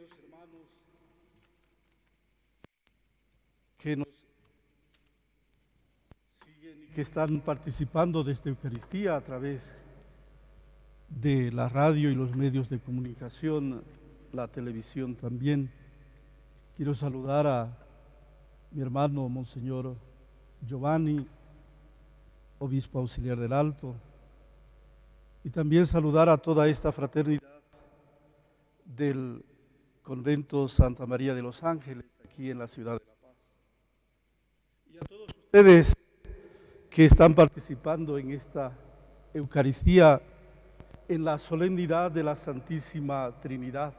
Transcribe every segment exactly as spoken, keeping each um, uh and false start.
queridos hermanos que nos siguen y que están participando de esta Eucaristía a través de la radio y los medios de comunicación, la televisión también. Quiero saludar a mi hermano Monseñor Giovanni, obispo auxiliar del Alto, y también saludar a toda esta fraternidad del convento Santa María de los Ángeles, aquí en la ciudad de La Paz. Y a todos ustedes que están participando en esta Eucaristía, en la solemnidad de la Santísima Trinidad.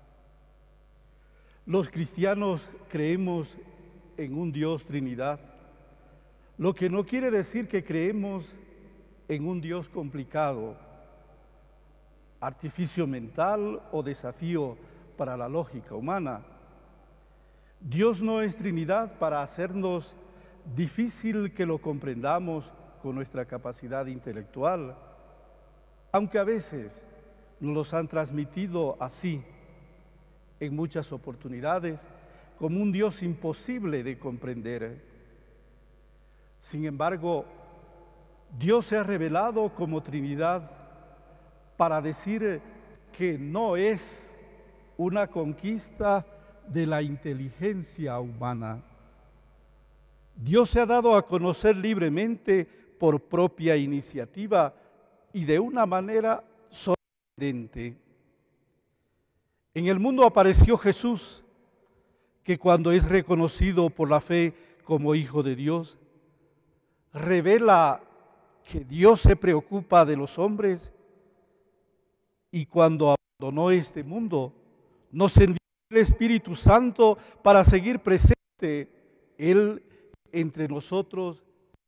Los cristianos creemos en un Dios Trinidad, lo que no quiere decir que creemos en un Dios complicado, artificio mental o desafío para la lógica humana. Dios no es Trinidad para hacernos difícil que lo comprendamos con nuestra capacidad intelectual, aunque a veces nos los han transmitido así en muchas oportunidades, como un Dios imposible de comprender. Sin embargo, Dios se ha revelado como Trinidad para decir que no es una conquista de la inteligencia humana. Dios se ha dado a conocer libremente por propia iniciativa y de una manera sorprendente. En el mundo apareció Jesús, que cuando es reconocido por la fe como Hijo de Dios, revela que Dios se preocupa de los hombres, y cuando abandonó este mundo, nos envió el Espíritu Santo para seguir presente Él entre nosotros.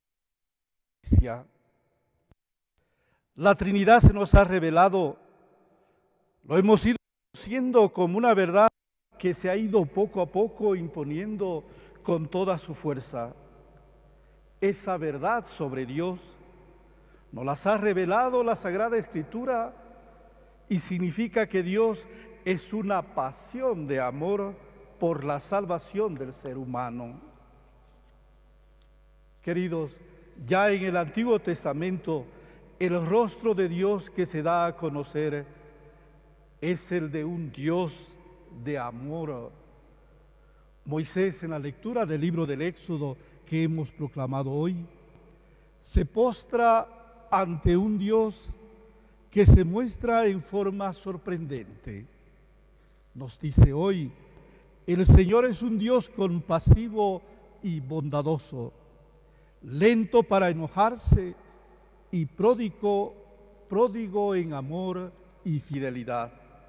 La Trinidad se nos ha revelado, lo hemos ido conociendo como una verdad que se ha ido poco a poco imponiendo con toda su fuerza. Esa verdad sobre Dios nos las ha revelado la Sagrada Escritura y significa que Dios es una pasión de amor por la salvación del ser humano. Queridos, ya en el Antiguo Testamento, el rostro de Dios que se da a conocer es el de un Dios de amor. Moisés, en la lectura del libro del Éxodo que hemos proclamado hoy, se postra ante un Dios que se muestra en forma sorprendente. Nos dice hoy, el Señor es un Dios compasivo y bondadoso, lento para enojarse y pródigo, pródigo en amor y fidelidad.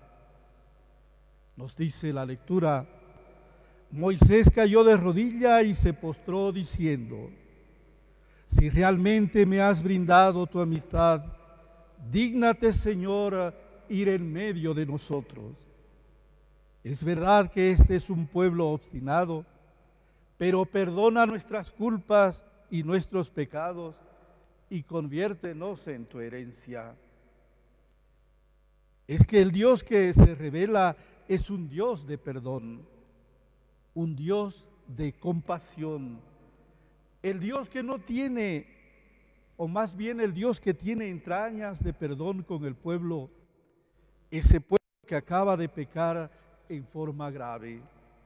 Nos dice la lectura, Moisés cayó de rodilla y se postró diciendo, si realmente me has brindado tu amistad, dígnate, Señor, ir en medio de nosotros. Es verdad que este es un pueblo obstinado, pero perdona nuestras culpas y nuestros pecados y conviértenos en tu herencia. Es que el Dios que se revela es un Dios de perdón, un Dios de compasión, el Dios que no tiene, o más bien el Dios que tiene entrañas de perdón con el pueblo, ese pueblo que acaba de pecar en forma grave.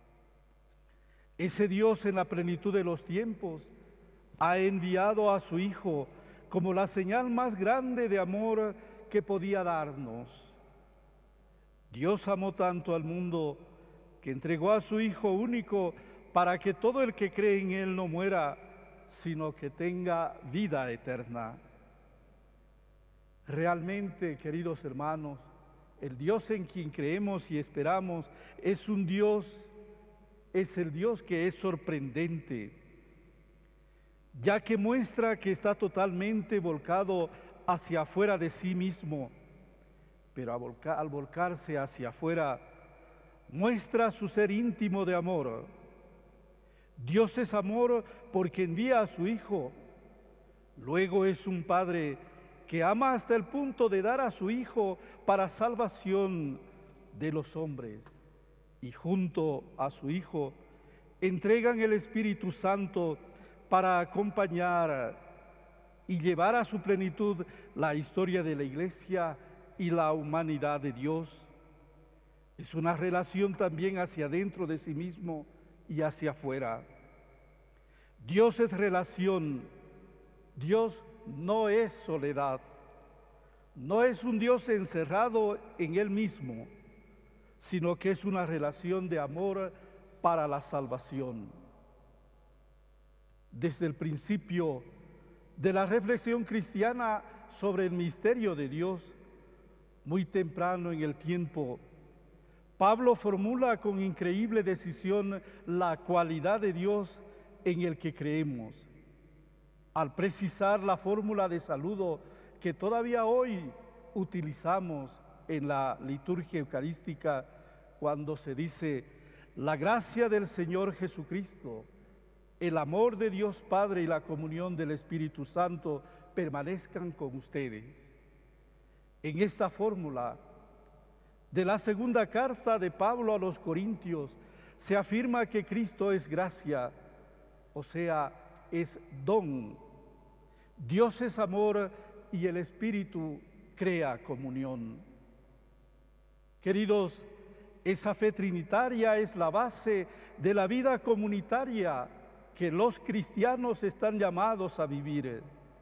Ese Dios en la plenitud de los tiempos ha enviado a su Hijo como la señal más grande de amor que podía darnos. Dios amó tanto al mundo que entregó a su Hijo único para que todo el que cree en Él no muera, sino que tenga vida eterna. Realmente, queridos hermanos, el Dios en quien creemos y esperamos es un Dios, es el Dios que es sorprendente, ya que muestra que está totalmente volcado hacia afuera de sí mismo, pero al, volca, al volcarse hacia afuera, muestra su ser íntimo de amor. Dios es amor porque envía a su Hijo. Luego es un Padre que ama hasta el punto de dar a su Hijo para salvación de los hombres. y junto a su Hijo entregan el Espíritu Santo para acompañar y llevar a su plenitud la historia de la Iglesia y la humanidad de Dios. Es una relación también hacia dentro de sí mismo y hacia afuera. Dios es relación, Dios no es soledad, no es un Dios encerrado en Él mismo, sino que es una relación de amor para la salvación. Desde el principio de la reflexión cristiana sobre el misterio de Dios, muy temprano en el tiempo, Pablo formula con increíble decisión la cualidad de Dios en el que creemos, al precisar la fórmula de saludo que todavía hoy utilizamos en la liturgia eucarística cuando se dice: la gracia del Señor Jesucristo, el amor de Dios Padre y la comunión del Espíritu Santo permanezcan con ustedes. En esta fórmula de la segunda carta de Pablo a los Corintios se afirma que Cristo es gracia, o sea, es don. Dios es amor y el Espíritu crea comunión. Queridos, esa fe trinitaria es la base de la vida comunitaria que los cristianos están llamados a vivir.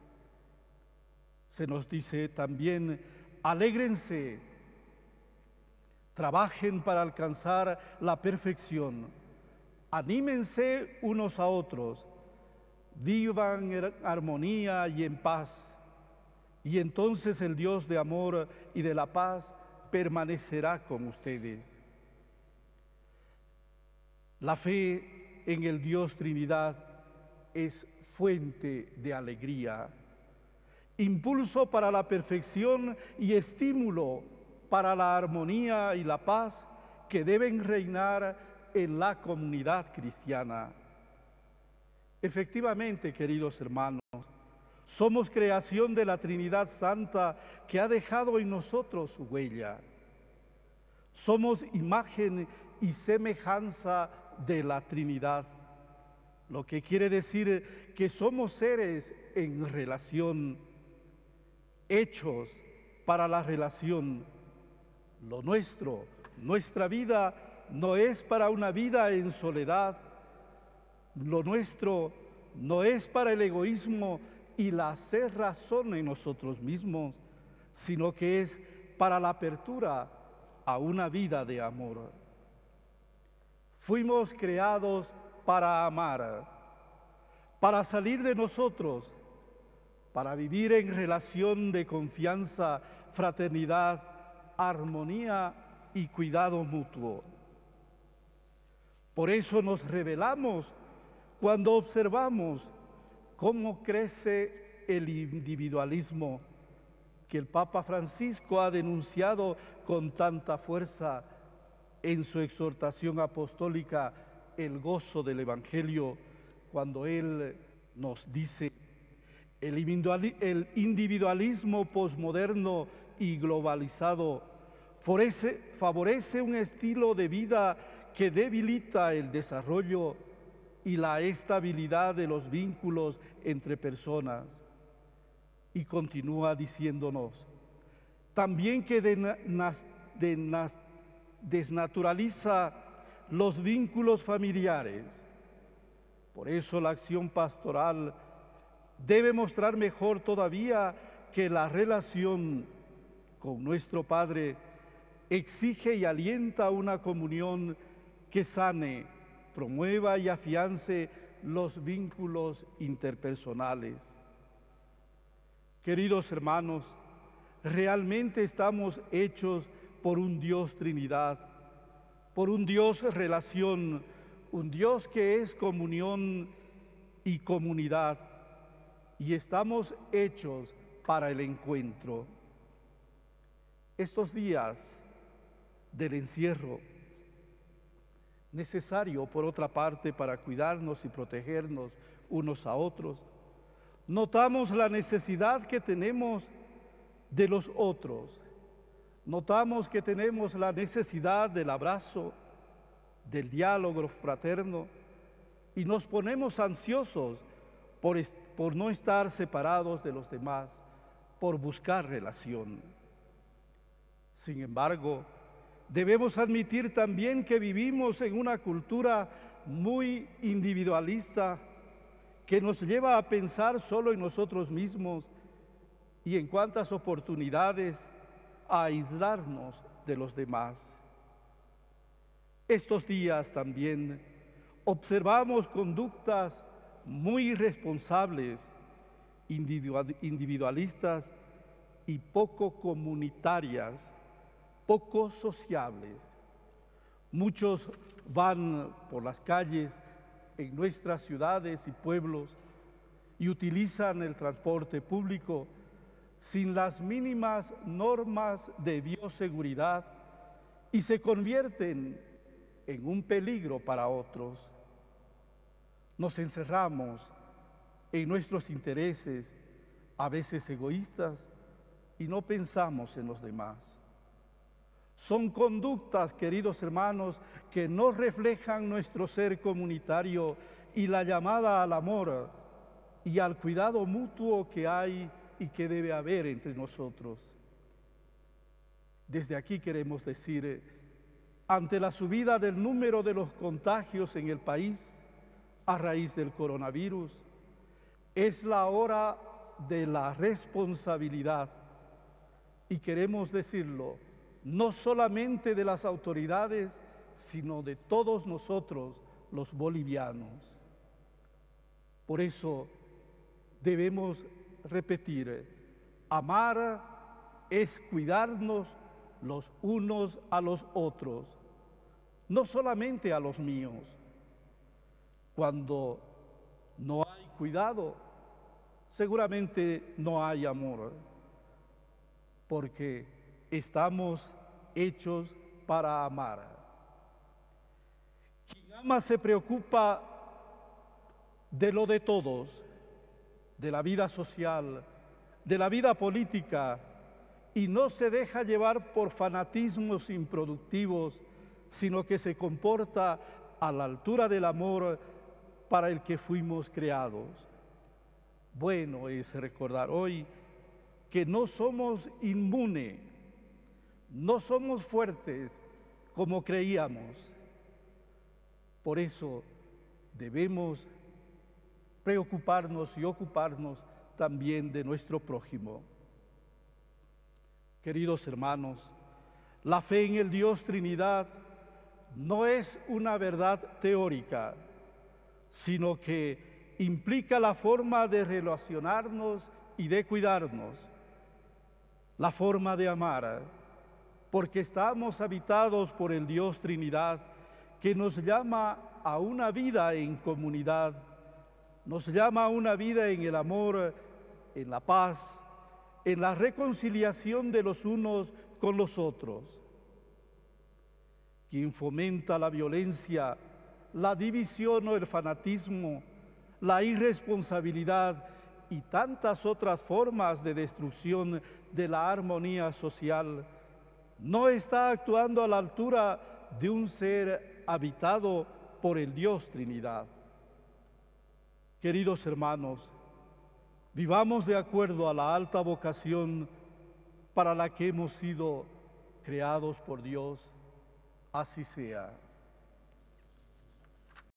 Se nos dice también: alégrense, trabajen para alcanzar la perfección, anímense unos a otros, vivan en armonía y en paz, y entonces el Dios de amor y de la paz permanecerá con ustedes. La fe en el Dios Trinidad es fuente de alegría, impulso para la perfección y estímulo para la armonía y la paz que deben reinar en la comunidad cristiana. Efectivamente, queridos hermanos, somos creación de la Trinidad Santa que ha dejado en nosotros su huella. Somos imagen y semejanza de la Trinidad, lo que quiere decir que somos seres en relación, hechos para la relación. Lo nuestro, nuestra vida, no es para una vida en soledad. Lo nuestro no es para el egoísmo y la hacer razón en nosotros mismos, sino que es para la apertura a una vida de amor. Fuimos creados para amar, para salir de nosotros, para vivir en relación de confianza, fraternidad, armonía y cuidado mutuo. Por eso nos revelamos cuando observamos cómo crece el individualismo que el Papa Francisco ha denunciado con tanta fuerza en su exhortación apostólica El gozo del Evangelio, cuando él nos dice: el individualismo posmoderno y globalizado favorece, favorece un estilo de vida que debilita el desarrollo y la estabilidad de los vínculos entre personas. Y continúa diciéndonos también que desnaturaliza los vínculos familiares. Por eso la acción pastoral debe mostrar mejor todavía que la relación con nuestro Padre exige y alienta una comunión que sane, promueva y afiance los vínculos interpersonales. Queridos hermanos, realmente estamos hechos por un Dios Trinidad, por un Dios relación, un Dios que es comunión y comunidad, y estamos hechos para el encuentro. Estos días del encierro, necesario por otra parte para cuidarnos y protegernos unos a otros, notamos la necesidad que tenemos de los otros, notamos que tenemos la necesidad del abrazo, del diálogo fraterno y nos ponemos ansiosos por, por no estar separados de los demás, por buscar relación. Sin embargo, debemos admitir también que vivimos en una cultura muy individualista que nos lleva a pensar solo en nosotros mismos y en cuántas oportunidades a aislarnos de los demás. Estos días también observamos conductas muy irresponsables, individualistas y poco comunitarias, poco sociables. Muchos van por las calles en nuestras ciudades y pueblos y utilizan el transporte público sin las mínimas normas de bioseguridad y se convierten en un peligro para otros. Nos encerramos en nuestros intereses, a veces egoístas, y no pensamos en los demás. Son conductas, queridos hermanos, que no reflejan nuestro ser comunitario y la llamada al amor y al cuidado mutuo que hay y que debe haber entre nosotros. Desde aquí queremos decir, ante la subida del número de los contagios en el país a raíz del coronavirus, es la hora de la responsabilidad y queremos decirlo, no solamente de las autoridades, sino de todos nosotros, los bolivianos. Por eso debemos repetir, amar es cuidarnos los unos a los otros, no solamente a los míos. Cuando no hay cuidado, seguramente no hay amor, porque estamos hechos para amar. Quien ama se preocupa de lo de todos, de la vida social, de la vida política, y no se deja llevar por fanatismos improductivos, sino que se comporta a la altura del amor para el que fuimos creados. Bueno es recordar hoy que no somos inmunes, no somos fuertes como creíamos. Por eso debemos preocuparnos y ocuparnos también de nuestro prójimo. Queridos hermanos, la fe en el Dios Trinidad no es una verdad teórica, sino que implica la forma de relacionarnos y de cuidarnos, la forma de amar, porque estamos habitados por el Dios Trinidad que nos llama a una vida en comunidad, nos llama a una vida en el amor, en la paz, en la reconciliación de los unos con los otros. Quien fomenta la violencia, la división o el fanatismo, la irresponsabilidad y tantas otras formas de destrucción de la armonía social, no está actuando a la altura de un ser habitado por el Dios Trinidad. Queridos hermanos, vivamos de acuerdo a la alta vocación para la que hemos sido creados por Dios. Así sea.